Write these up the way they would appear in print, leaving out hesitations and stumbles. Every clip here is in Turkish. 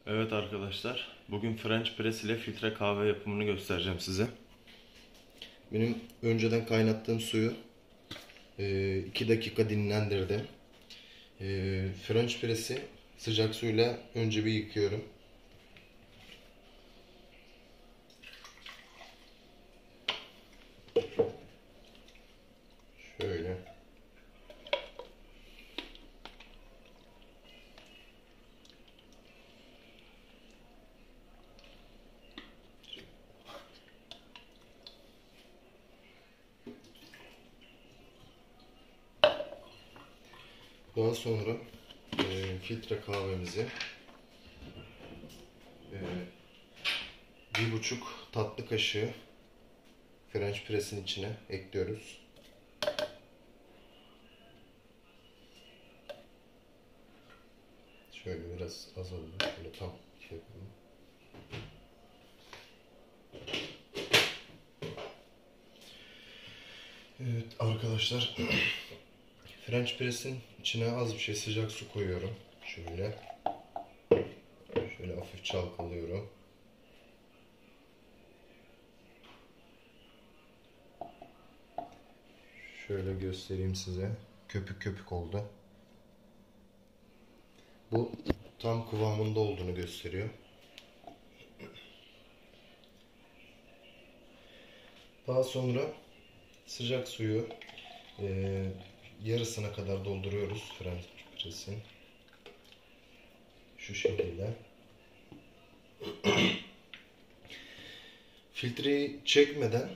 Evet arkadaşlar, bugün French press ile filtre kahve yapımını göstereceğim size. Benim önceden kaynattığım suyu 2 dakika dinlendirdim. French press'i sıcak suyla önce bir yıkıyorum. Şöyle. Daha sonra filtre kahvemizi 1,5 tatlı kaşığı French press'in içine ekliyoruz. Şöyle biraz az oldu. Şöyle tam şey yapalım. Evet arkadaşlar, French press'in içine az bir şey sıcak su koyuyorum. Şöyle hafif çalkalıyorum. Şöyle göstereyim size. Köpük köpük oldu. Bu tam kıvamında olduğunu gösteriyor. Daha sonra sıcak suyu yarısına kadar dolduruyoruz French press'in. Şu şekilde. Filtreyi çekmeden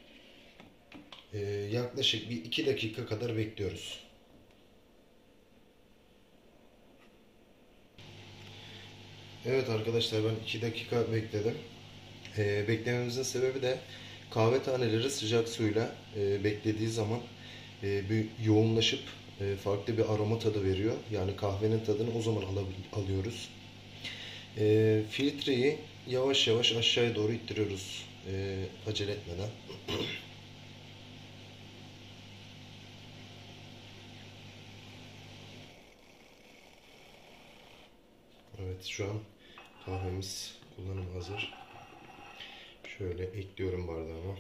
yaklaşık bir 2 dakika kadar bekliyoruz. Evet arkadaşlar, ben 2 dakika bekledim. Beklememizin sebebi de kahve taneleri sıcak suyla beklediği zaman bir yoğunlaşıp farklı bir aroma tadı veriyor. Yani kahvenin tadını o zaman alıyoruz. Filtreyi yavaş yavaş aşağıya doğru ittiriyoruz acele etmeden. Evet, şu an kahvemiz kullanıma hazır. Şöyle ekliyorum bardağıma.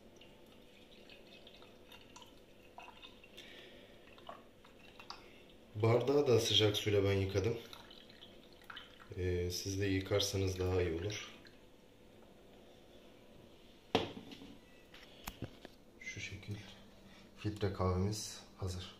Bardağı da sıcak suyla ben yıkadım. Siz de yıkarsanız daha iyi olur. Şu şekil filtre kahvemiz hazır.